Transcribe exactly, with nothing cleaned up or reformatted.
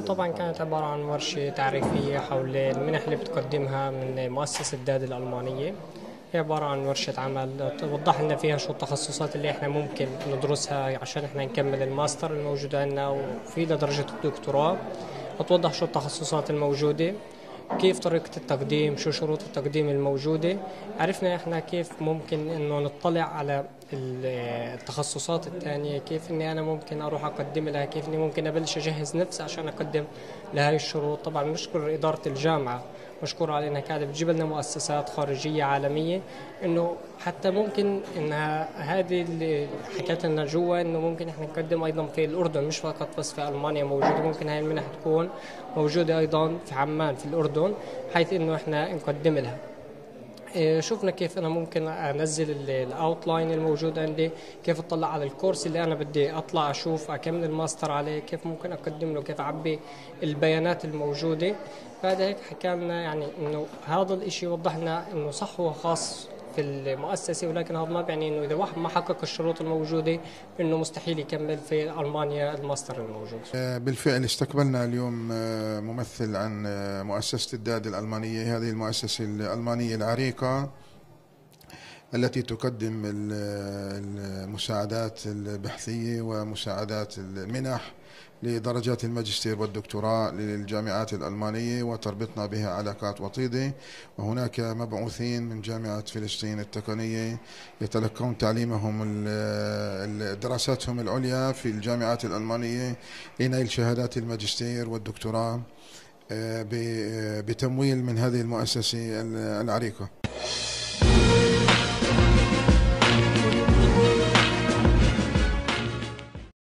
اليوم طبعا كانت عبارة عن ورشة تعريفية حول المنح اللي بتقدمها من مؤسسة داد الألمانية. هي عبارة عن ورشة عمل توضح لنا فيها شو التخصصات اللي احنا ممكن ندرسها عشان احنا نكمل الماستر الموجودة عندنا وفي لدرجة الدكتوراه. وتوضح شو التخصصات الموجودة، كيف طريقة التقديم، شو شروط التقديم الموجودة. عرفنا احنا كيف ممكن انه نطلع على التخصصات الثانية، كيف اني انا ممكن اروح اقدم لها، كيف اني ممكن ابلش اجهز نفسي عشان اقدم لهي الشروط. طبعا نشكر إدارة الجامعة، مشكور على انها قاعدة بتجيب لنا مؤسسات خارجية عالمية، انه حتى ممكن انها هذه اللي حكت لنا جوا انه ممكن احنا نقدم ايضا في الاردن، مش فقط بس في المانيا موجودة، ممكن هاي المنح تكون موجودة ايضا في عمان في الاردن، حيث انه احنا نقدم لها. إيه، شفنا كيف انا ممكن انزل الاوتلاين الموجود عندي، كيف اطلع على الكورس اللي انا بدي اطلع اشوف اكمل الماستر عليه، كيف ممكن اقدم له، كيف اعبي البيانات الموجوده. بعد هيك حكى لنا يعني انه هذا الاشي وضح لنا انه صح هو خاص في المؤسسة، ولكن هذا ما بيعني انه اذا واحد ما حقق الشروط الموجودة انه مستحيل يكمل في المانيا الماستر الموجود. بالفعل استقبلنا اليوم ممثل عن مؤسسة الداد الألمانية. هذه المؤسسة الألمانية العريقة التي تقدم المساعدات البحثية ومساعدات المنح لدرجات الماجستير والدكتوراه للجامعات الألمانية، وتربطنا بها علاقات وطيدة. وهناك مبعوثين من جامعة فلسطين التقنية يتلقون تعليمهم دراساتهم العليا في الجامعات الألمانية لنيل شهادات الماجستير والدكتوراه بتمويل من هذه المؤسسة العريقة.